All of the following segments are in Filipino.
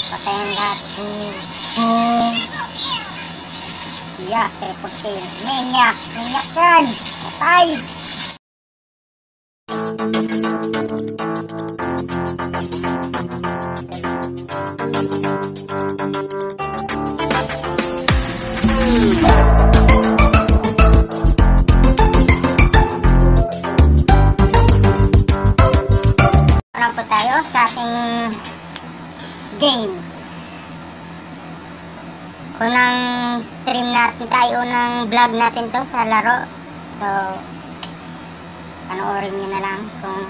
Patayin lahat. Boom. Yeah, triple kill. Maniac. Maniac yan. Patay. Ano po tayo sa ating game. Unang stream natin tayo, unang vlog natin to sa laro. So, panoorin nyo na lang kung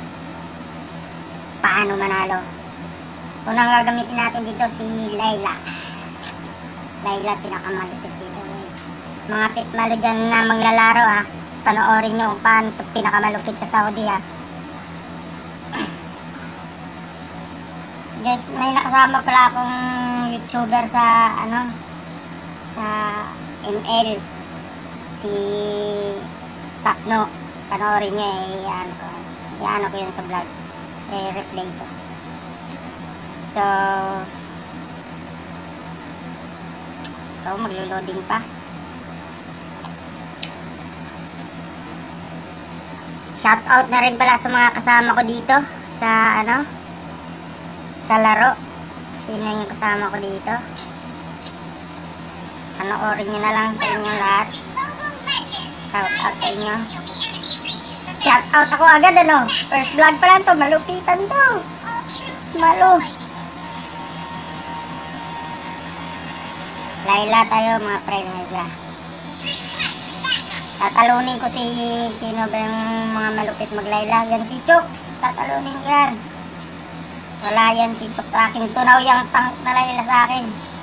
paano manalo. Unang gagamitin natin dito si Layla. Layla, pinakamalupit dito guys. Mga pitmalo dyan na maglalaro ha. Panoorin nyo kung paano ito pinakamalupit sa Saudi ha. Guys, may nakasama pala akong YouTuber sa sa ML, si Sakno. Panoorin niya i-ano ko yun sa vlog, replay ko. So ito, maglo-loading pa. Shoutout na rin pala sa mga kasama ko dito sa sa laro. Sino yung kasama ko dito? Panoorin nyo na lang sa inyong lahat. Shout out sa inyo. Shout out ako agad First vlog pa lang to. Malupitan to. Malu. Layla tayo mga pre. Layla. Tatalunin ko sino ba yung mga malupit maglayla. Yan si Chooks. Tatalunin ko yan. Wala yan si Chooks sa akin. Tunaw yung tank na Layla sa akin.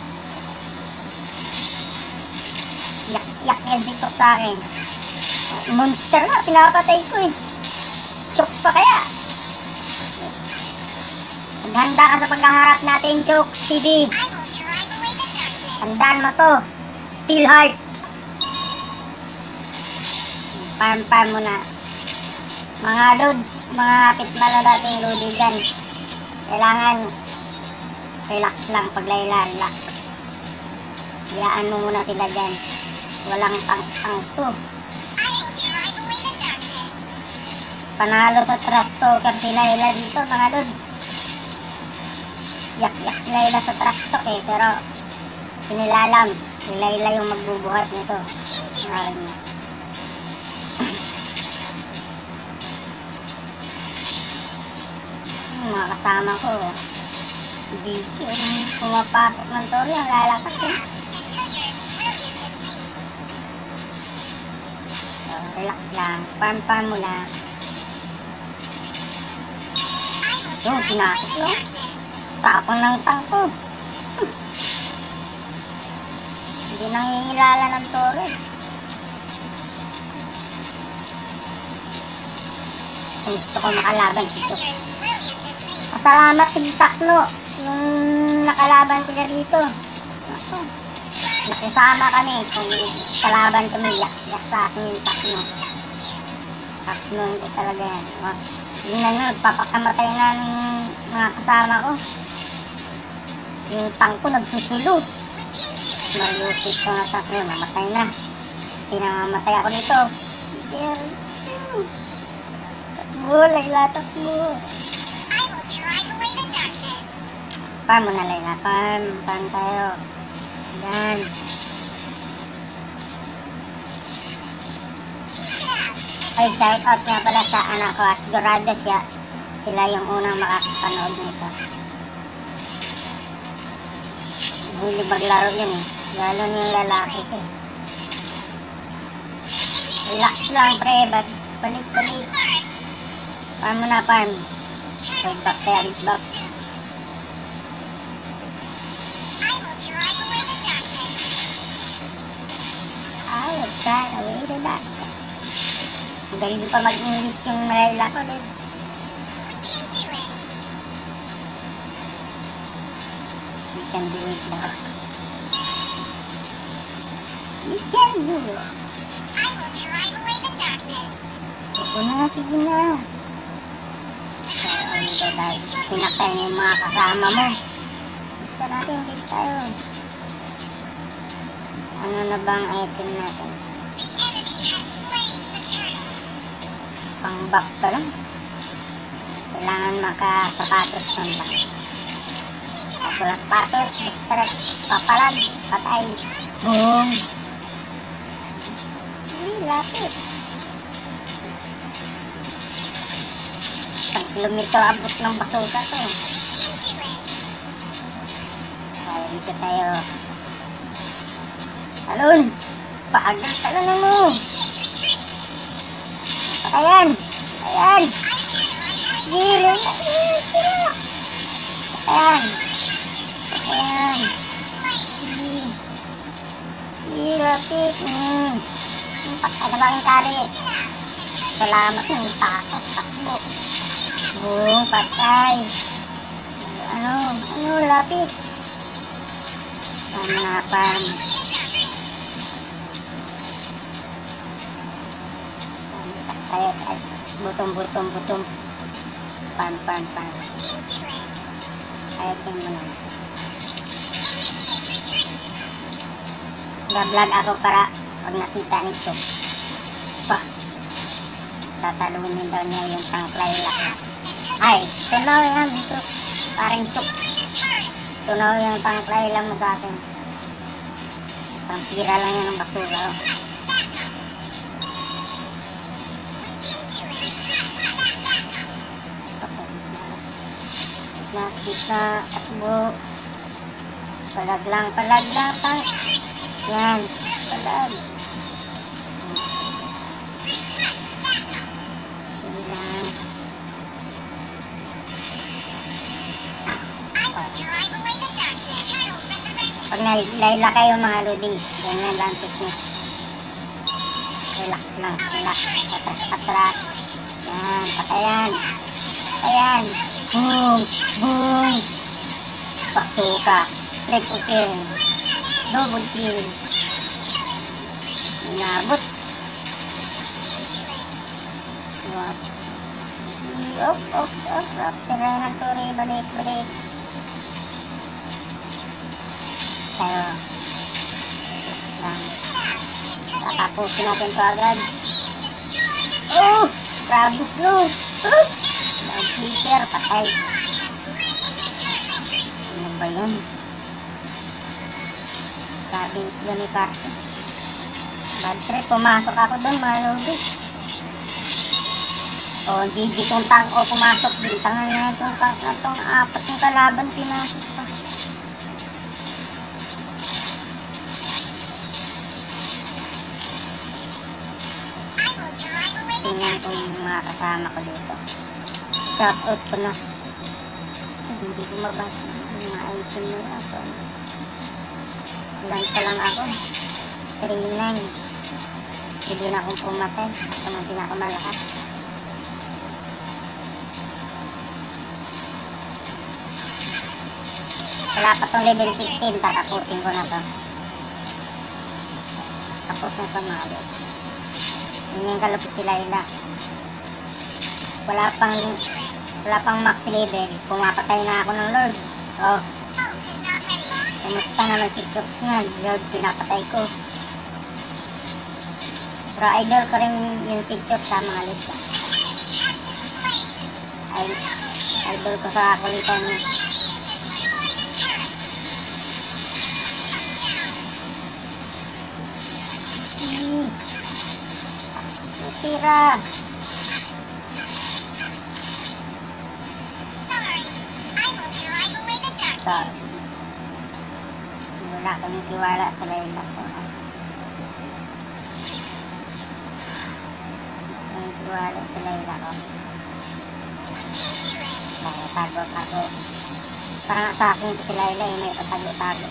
Yak yan si Chooks sa akin. Monster na, pinapatay ko Chooks pa kaya. Maghanda ka sa pagkaharap natin, Chooks TV. Handaan mo to. Steel Heart. Farm mo na. Mga loads, mga pitmalo natin loadigan. Kailangan relax lang pag Layla, relax. Hayaan mo muna sila dyan. Walang tang-tang to. Panalo sa trash talker si Layla dito mga lods. Yak-yak si Layla sa trash talk pero sinilalam si Layla yung magbubuhat nito. Mga kasama ko video pumapasok ng toro yung lalakas so relax lang, farm mo lang. Yung pinasok lang tapang ng tangko. Hindi nangingilala ng toro gusto ko makalaban si Chooks. Salamat si Sakno yung nakalaban sila dito. Nakisama kami kung kalaban kami. Yak sa akin yung Sakno. Sakno ko talaga yan. Yun na yun, papakamatay na ng mga kasama ko. Yung tank ko nagsusulot. Malusip ko na Sakno, namatay na. Pinamamatay ako dito. Gulay latak mo. Farm mo na Layla, farm tayo. Yan. Ay, shout out nga pala sa anak ko. Sigurado sila yung unang makakapanood nito. Huli maglaro yun lalo yung lalaki ko. Relax lang pre, balik. Farm mo na farm. Pag back tayo, back. Drive away the darkness. Magaling pa mag-English yung Layla ko, Lids. We can do it now. We can do it. I will drive away the darkness. Oo na, sige na. Pinakain yung mga kasama mo. natin, dito tayo. Ano na bang item natin? Pang back pa lang. Kailangan makasapatos ng back. At wala sapatos, distract, papalag, patay. Boom! Lapit. 1 kilometro abot ng basuka to. Kaya dito tayo. Talon! Paagal talon mo! Patayan! Patayan! Gila! Patayan! Patayan! Gila, pit! Patay na ba yung kari? Salamat ng takos, takbo. Boom, patay. Ano, lapit. Panapan. Patay, butom. Pan. Ayatin mo na. Nag-vlog ako para pag nakita nito. Tatalunin daw niya yung tangklay lang. Ay, tunaw yan. Ito, parang suk. Tunaw yung tangklay lang mo sa akin. Isang pira lang yan ng basura. Kita takbo. Palag lang. Yan, palag. Pag nalayla kayo mga lodi, ganyan lang technique. Relax lang, atras. Yan, patayan. Boom. Pasuka. Triple kill. Double kill. Inabot. Op. Tirahan to rin, balik. Tayo. Lang. Tatapusin natin ito agad. Oh! Travis lo! Mag-clicker, patay. Ano ba yun? Travis lo ni Party. Bad trip, pumasok ako doon mga lobby. O, GG kong tank o pumasok din. Tangan na itong tank na itong 4 yung kalaban pinasok pa. Tingnan ko yung mga kasama ko dito. Shoutout ko na. Hindi ko mabasa yung mga item nila ako. Ilan pa lang ako. 3-9. Hindi na akong pumatay. Ito na pinakamalakas. Wala pa itong level 15. Tatapusin ko na to. Tapos na ito mga lord. Yun yung kalapit si Layla. Wala pang max level. Pumapatay na ako ng lord. Oh. Kumusta naman si Chooks nga. Lord, pinapatay ko. Pero idol ko rin yung si Chooks sa mga lista. Idol ko sa kulitan niya. Tira. Wala kami tiwala sa Layla ko. Tiwala sa Layla ko. Tago. Parang sa akin si Layla yung may patago-tago.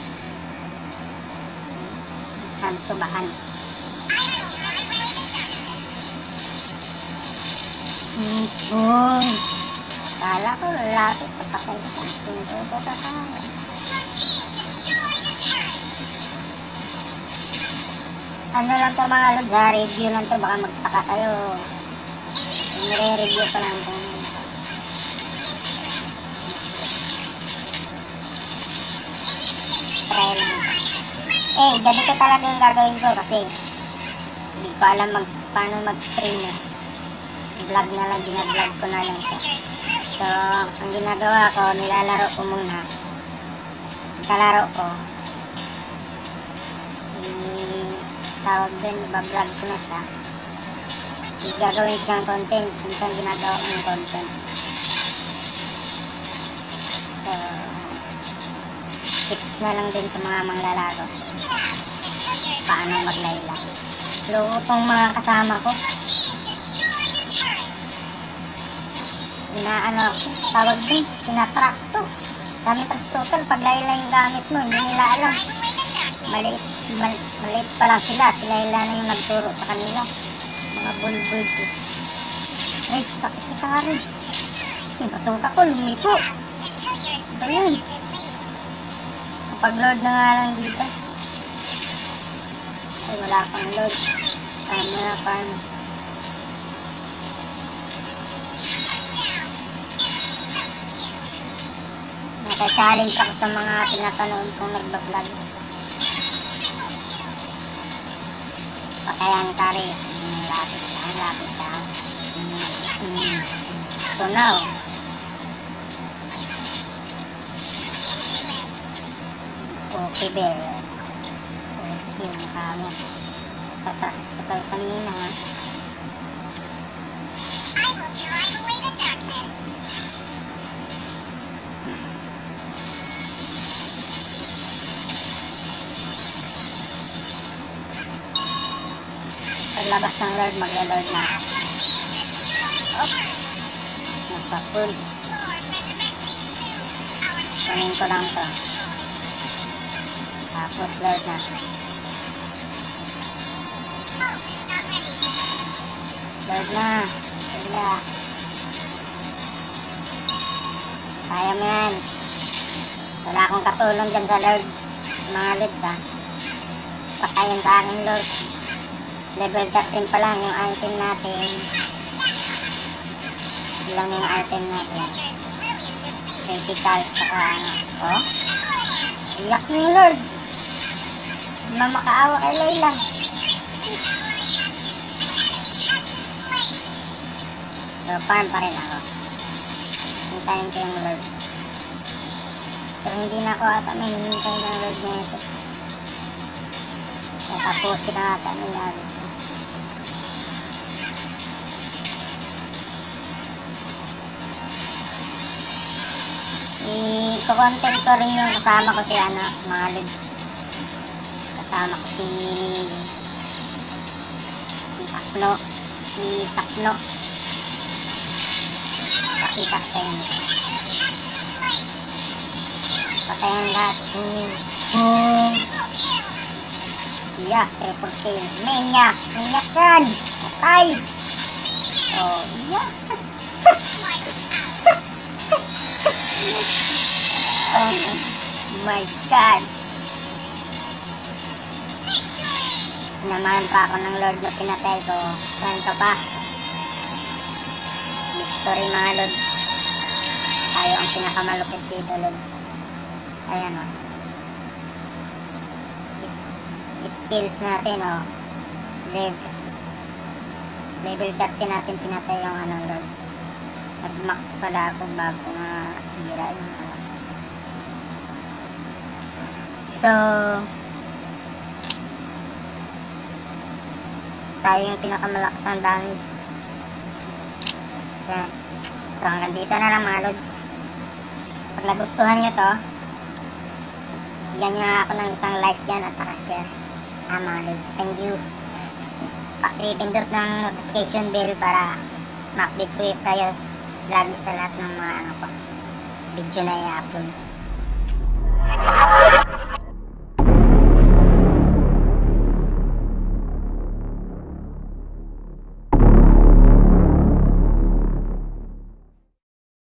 Hantubahan. Boom! Kala ko lapit sa patay ko sa akin. Ito kaya. Ano lang to mga lods ha? Review lang to. Baka magtaka kayo. Nire-review pa lang to. gabi ko talaga yung gagawin ko kasi hindi ko alam paano mag-stream eh. Vlog na lang, binablog ko na lang siya. So, ang ginagawa ko, nilalaro ko muna. Kalaro ko, tawag din, ibablog ko na siya. Gagawin siyang content, minsan ginagawa ko ng content. So, tips na lang din sa mga manglalaro paano maglayla. So, itong mga kasama ko, tawag din, tinatrash to. Dami trash talker, pag layla yung gamit mo, hindi nila alam. Maliit pa lang sila na yung nagturo sa kanila. Mga bulbul ko. Ay, sakit ni Karen. Yung basuka ko, lumito. Ito yun. Kapag load na nga lang dito. Ay, wala pang load. Tama pa. Naka-challenge ako sa mga tinatanood kong nagbablog. Patayan Kari. Lapit ka. So now, okay, Bel. Okay, mukha mo. Tatas ko tayo kanina, ha? I will drive away the darkness. Paglabas ng Lord, magla-Lord na. Nagpa-full. Kunin ko lang to. Tapos Lord na. Lord na. Wala. Kaya mo yan. Wala akong katulong dyan sa Lord. Mga Lods, ha. Patayin sa akin, Lord. Level 13 pa lang yung item natin. Lang yung item natin. Critical, saka ano. Oh? Iyak niyo, Lord. Hindi makaawa kay Layla. So, farm pa rin ako. Hintayin ko yung Lord. Pero hindi na ako ata may hinintay ng Lord na ito. Tapusin na ata nila. I-content ko rin yung kasama ko si mga Lods. Kasama ko si Sakno. Pakita ko yun. Patayan lahat. Iya, triple kill. Menyakan. Patay. Oh, iya. Oh my God. Sinamahan pa ako ng Lord na pinatay ko. Saan ka pa? Victory, mga Lods. Tayo ang pinakamalupit dito, Lods. Ayan, o. It kills natin, o. Level 30 natin pinatay yung Lord. Nag-max pala ako bago nga sira yung So, tayo yung pinakamalakas ang damage. Yan. So, hanggang dito na lang, mga Lods. Pag nagustuhan nyo to, bigyan nyo nga ako ng isang like yan at saka share. Mga Lods, thank you. Pakipindot ng notification bell para ma-update ko kayo lagi sa lahat ng mga video na i-upload.